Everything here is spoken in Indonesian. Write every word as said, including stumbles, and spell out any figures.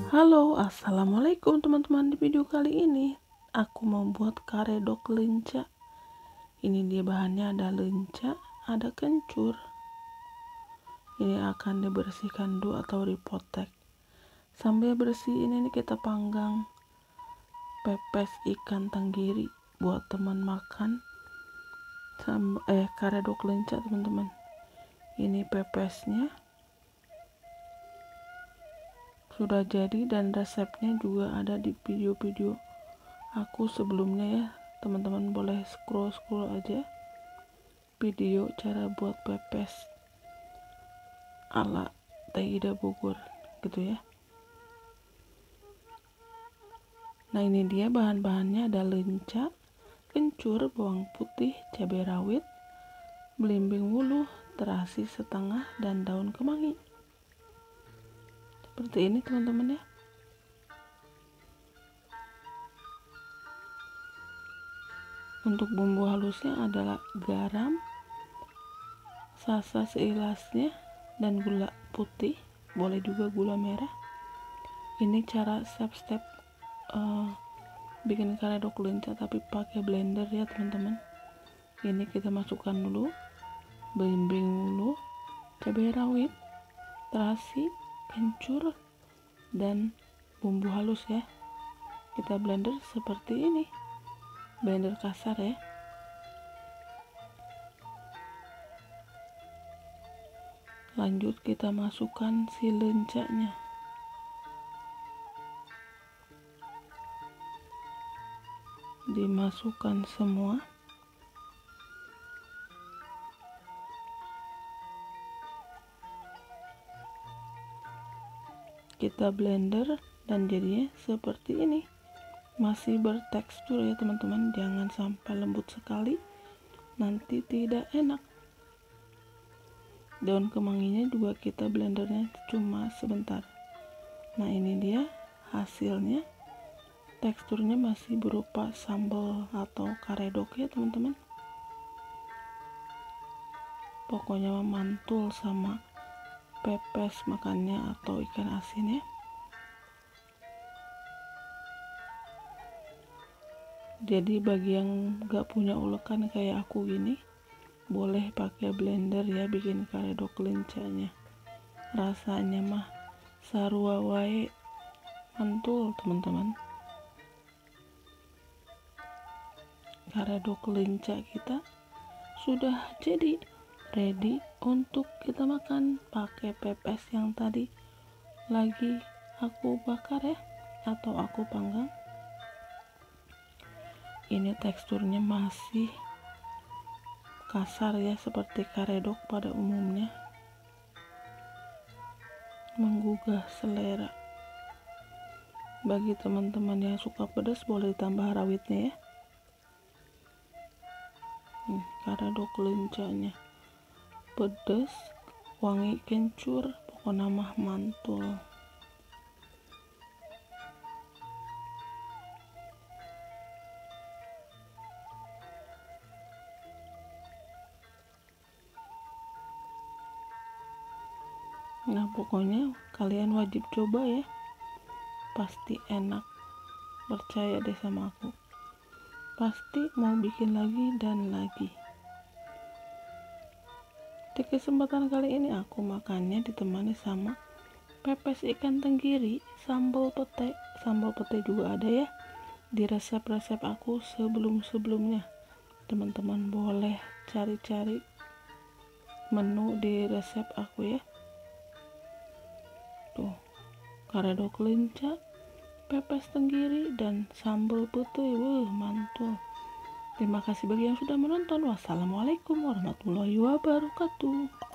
Halo, assalamualaikum teman-teman. Di video kali ini aku mau buat karedok lenca. Ini dia bahannya, ada lenca, ada kencur. Ini akan dibersihkan dulu atau dipotek. Sambil bersih ini kita panggang pepes ikan tenggiri buat teman makan. Sam eh karedok lenca teman-teman. Ini pepesnya sudah jadi dan resepnya juga ada di video-video aku sebelumnya ya. Teman-teman boleh scroll-scroll aja video cara buat pepes ala Teh Ida Bogor gitu ya. Nah ini dia bahan-bahannya, ada lenca, kencur, bawang putih, cabai rawit, belimbing wuluh, terasi setengah, dan daun kemangi. Seperti ini teman-teman ya. Untuk bumbu halusnya adalah garam, sasa seilasnya, dan gula putih, boleh juga gula merah. Ini cara step-step uh, bikin karedok lenca tapi pakai blender ya teman-teman. Ini kita masukkan dulu belimbing wuluh, cabai rawit, terasi, kencur, dan bumbu halus ya. Kita blender seperti ini, blender kasar ya. Lanjut kita masukkan si lencanya. Dimasukkan semua. Kita blender dan jadinya seperti ini. Masih bertekstur ya teman-teman, jangan sampai lembut sekali, nanti tidak enak. Daun kemanginya juga kita blendernya cuma sebentar. Nah ini dia hasilnya, teksturnya masih berupa sambal atau karedok ya teman-teman. Pokoknya mantul sama pepes makannya atau ikan asin ya. Jadi bagi yang gak punya ulekan kayak aku gini, boleh pakai blender ya bikin karedok lencanya. Rasanya mah sarua wae, mantul teman-teman. Karedok lenca kita sudah jadi, ready untuk kita makan pakai pepes yang tadi lagi aku bakar ya, atau aku panggang. Ini teksturnya masih kasar ya, seperti karedok pada umumnya, menggugah selera. Bagi teman-teman yang suka pedas boleh ditambah rawitnya ya. Nih, karedok lencanya pedas, wangi kencur, pokoknya mah mantul. Nah pokoknya kalian wajib coba ya, pasti enak, percaya deh sama aku, pasti mau bikin lagi dan lagi. Di kesempatan kali ini aku makannya ditemani sama pepes ikan tenggiri, sambal pete. Sambal pete juga ada ya di resep-resep aku sebelum-sebelumnya. Teman-teman boleh cari-cari menu di resep aku ya. Tuh, karedok lenca, pepes tenggiri, dan sambal putih. Wuh, mantul. Terima kasih bagi yang sudah menonton. Wassalamualaikum warahmatullahi wabarakatuh.